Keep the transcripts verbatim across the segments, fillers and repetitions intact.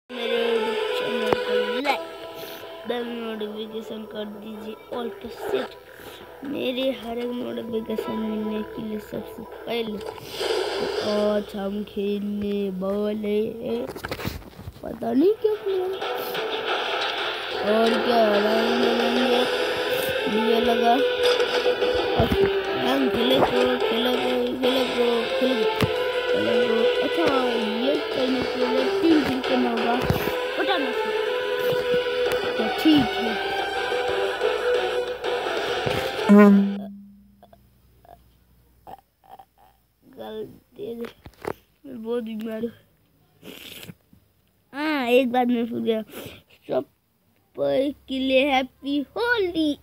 मेरे YouTube channel को like bell notification कर दीजिए ऑल पे सेट मेरे हर एक नोटिफिकेशन मिलने के लिए सबसे पहले। तो आज हम खेलने वाले हैं, पता नहीं क्या खेलेंगे और क्या रंग ये लगा। हम खेले को खेले को खेले को खेले को अच्छा ये करने के लिए तीन दिन करना होगा, पता नहीं। तो ठीक है, गलती मैं बहुत बीमार हूँ। हाँ एक बात मैं भूल गया, सब के लिए हैप्पी होली।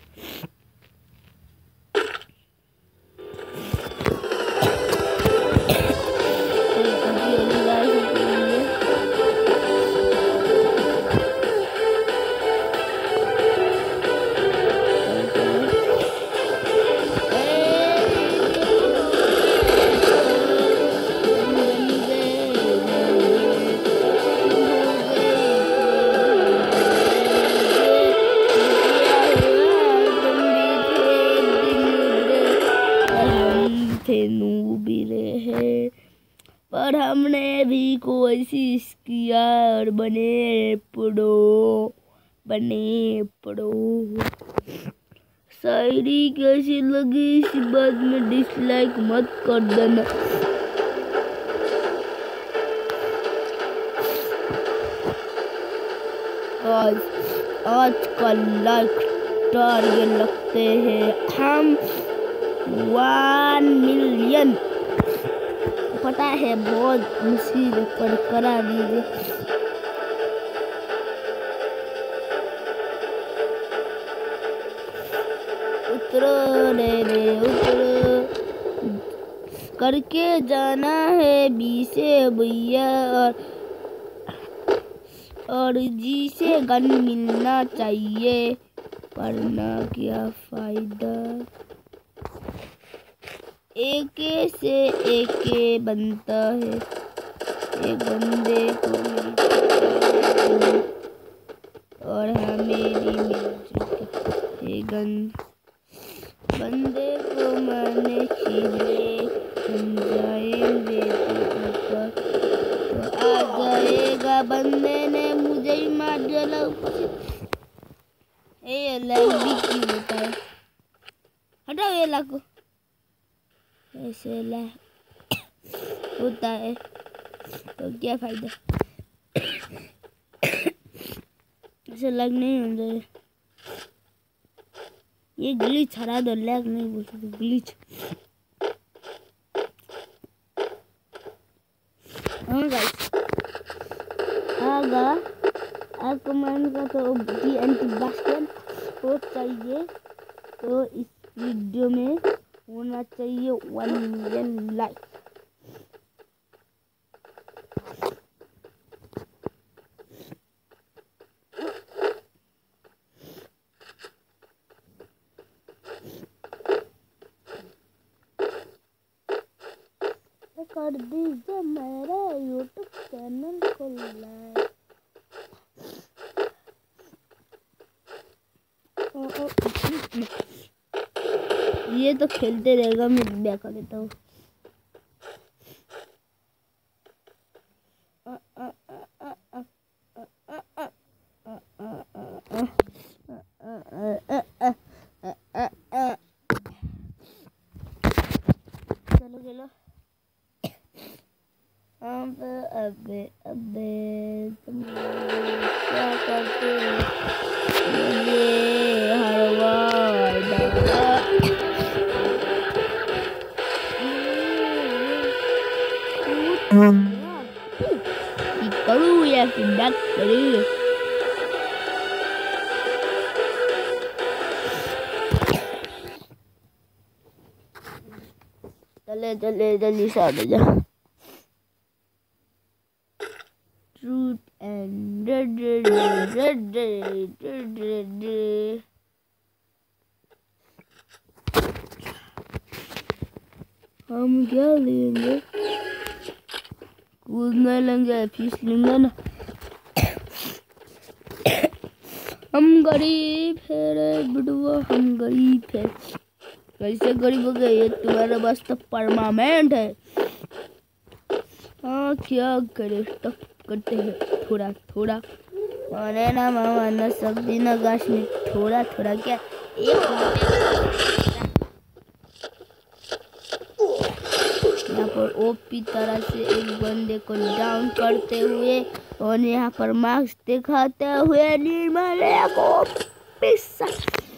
है पर हमने भी कोशिश किया और बने पड़ो बने पड़ो। शायरी कैसी लगी इस बात में डिसलाइक मत कर देना। आज आज का लाइक टारगेट लगते हैं हम वन मिलियन। पता है बहुत मुश्किल पर करा दीजिए। उतरो रे रे उतरो करके जाना है बी से भैया और और जी से गन मिलना चाहिए, वरना क्या फायदा। एक से एक बनता है, एक बंदे को मिल और हमें भी मिल चुका गन। बंदे को मारने के लिए हम जाएंगे तो ऊपर तो आ जाएगा। बंदे ने मुझे ही मार डाला ऊपर। ये लैग भी क्यों होता है, हटाओ ये लैग को। ऐसे लैग होता है तो क्या फायदा, ऐसे लैग नहीं होना चाहिए। ये ग्लिच हरा दो, लैग नहीं बोलते तो ग्लिच। हाँ गाइस आगा आकमान का तो डी एंटी बास्केट हो चाहिए, तो इस वीडियो में होना चाहिए वन मिलियन लाइक। कर दीजिए मेरे यूट्यूब चैनल को लाइक। ये तो खेलते रहेगा, मैं बैक कर देता हूँ। चलो चलो अब अबे अबे तुम क्या करते हो? ये हरवा करूँ या फिर बैक करूँ? चले चले जल्दी से आ जा। ट्रूथ एंड हम क्या लेंगे? कूदने लेंगे, फीस लेंगे ना। हम गरीब है रे बुढ़वा, हम गरीब है। कैसे गरीब हो गए? ये तुम्हारे पास तो परमानेंट है। हाँ क्या करे, टप करते हैं थोड़ा थोड़ा। अरे ना मामा ना सब्जी ना घास में थोड़ा थोड़ा क्या एक यहाँ पर ओपी तरह से एक बंदे को डाउन करते हुए और यहाँ पर मार्क्स दिखाते हुए निर्मल को पिस्सा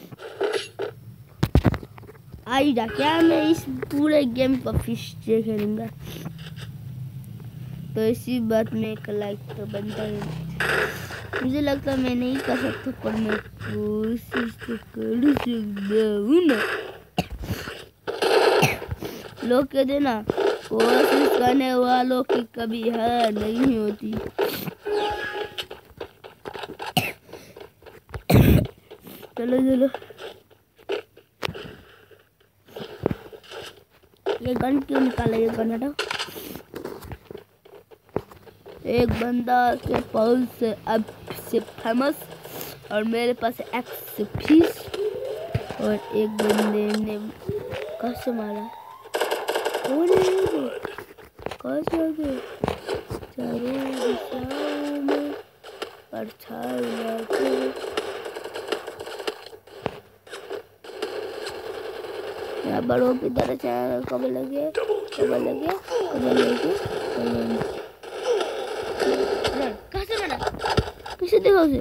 आईडा। क्या मैं इस पूरे गेम को फिर से खेलूंगा? तो इसी बात में एक लाइक तो बनता है। मुझे लगता है मैं नहीं कर सकता पर मैं कोशिश तो कर सकता हूँ ना। लोग कहते हैं ना कोशिश करने वालों की कभी हार नहीं होती। चलो चलो, ये गन क्यों निकाला? ये गन हटाओ। एक बंदा के पास से अब से फेमस और मेरे पास एक्स फीस और एक बंदे ने कैसे मारा? कौन है? कैसे हो गए? चारों दिशाओं में परछाई लाके यहाँ बड़ों की तरह चार कब लगे कब लगे कब लगे कैसे बना? कैसे देखो उसे?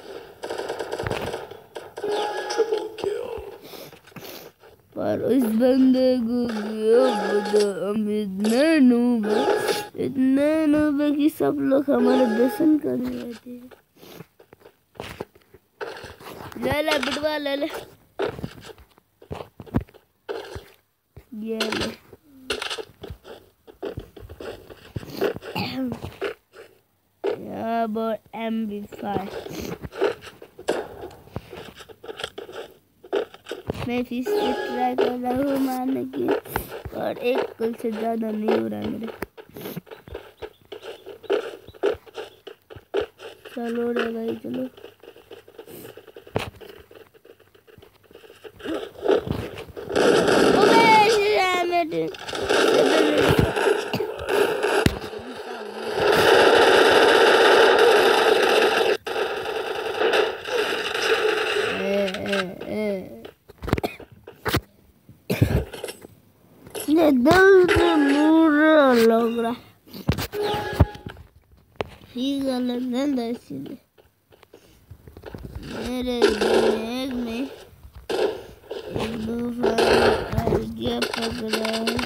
पर उस बंदे को हम इतने नूब इतने नूब है कि सब लोग हमारे दर्शन करने आते हैं। ले ले बिटवा ले ले ये ले। यहाँ एम बी फाइव मैं फिर से ट्राई कर रहा हूँ मारने की और एक किल से ज़्यादा नहीं हो रहा है मेरे। चलो रे भाई चलो। ये दिल से बुरा लग रहा ठीक है इसलिए मेरे दिमाग में एक दूसरा आइडिया पकड़ा है।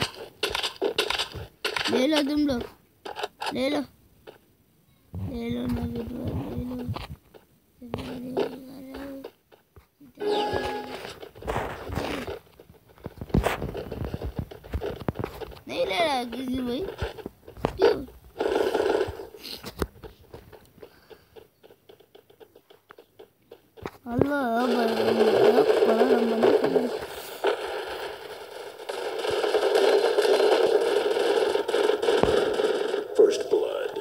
ले लो तुम लोग ले लो ले लो ना बिटवा ले लो। नहीं ले रहा किसी भाई क्यों? अल्लाह First blood.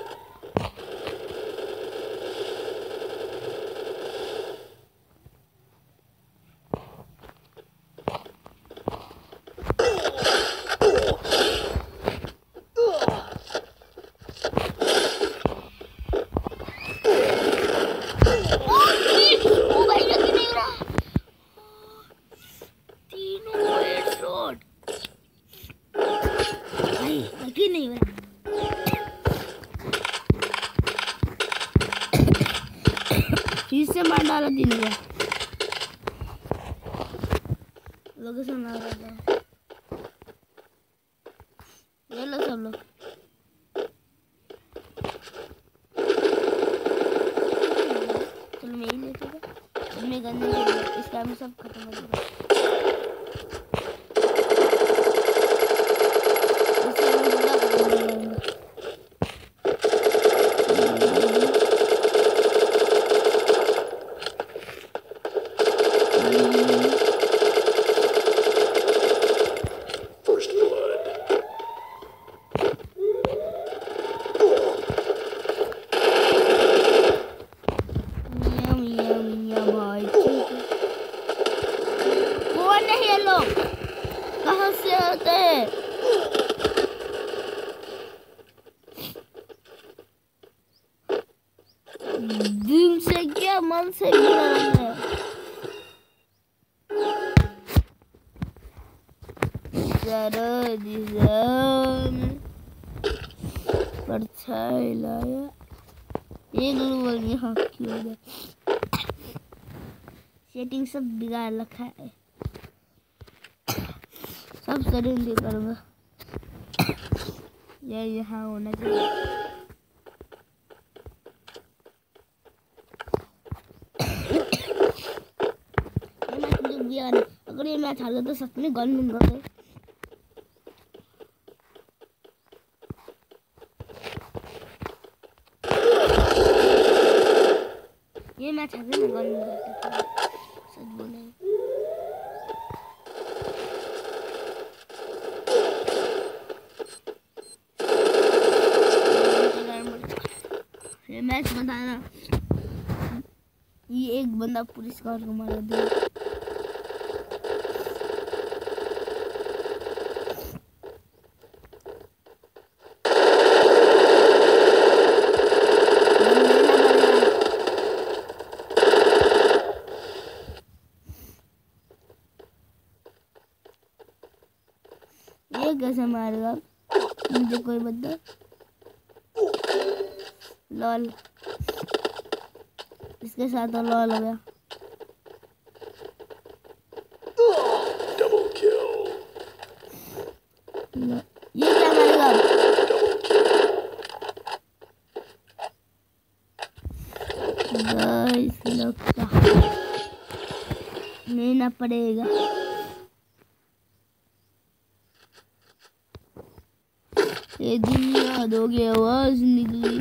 नहीं हो रहा। फिर से मार डाला तीन को। लोकेशन आ रहा था। ये लो सब लोग। चलो मैं ही लेते थे। मैं गंदे इस टाइम सब खत्म हो गया। दिल से क्या मन से गिरा है। परछाई लाया ये ग्लोबल यहाँ क्यों है। सेटिंग सब बिगाड़ रखा है, सब सरेंडर करूँगा। ये यहाँ होना चाहिए। ये मैच मुझे दिया नहीं, अगर ये मैच हार गया तो सच में गन लूंगा। ये मैच हार गया मैं गन लूंगा, सच बोले। ये मैच बताना, ये एक बंदा पुलिस कार को मारा दिया। ये कैसे मारेगा मुझे कोई बता। लॉल इसके साथ तो लॉल हो गया। ये क्या करेगा? लगता लेना पड़ेगा। ये दुनिया दोगे आवाज निकली,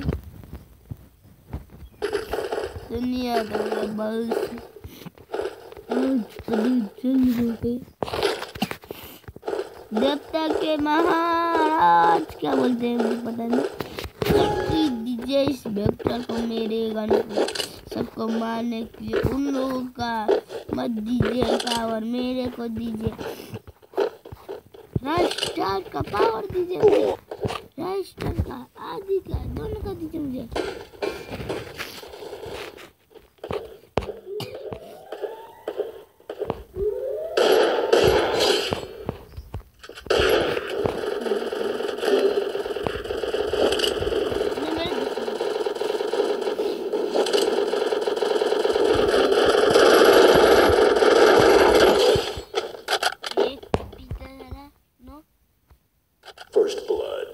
दुनिया दोगे बस कभी चल गए। देवता के महाराज क्या बोलते हैं मुझे पता नहीं। दीजिए इस वेक्टर को, मेरे गन को सबको मारने के लिए। उन लोगों का मत दीजिए पावर, मेरे को दीजिए। राष्ट्र का पावर दीजिए मुझे, राष्ट्र का आदि का दोनों का दीजिए मुझे। First blood.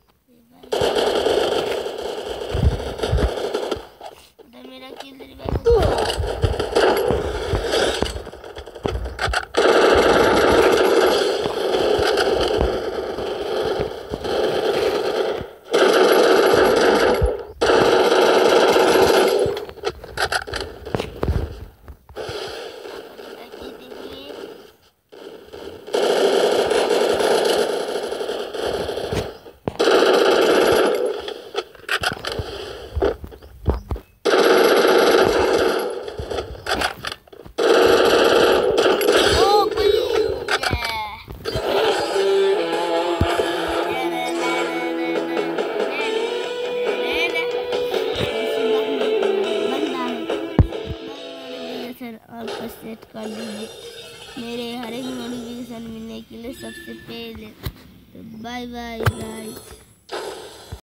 मेरा किल रिवाइव और सेट कर दीजिए मेरे हर एक नोटिफिकेशन मिलने के लिए सबसे पहले। तो बाय बाय गाइस।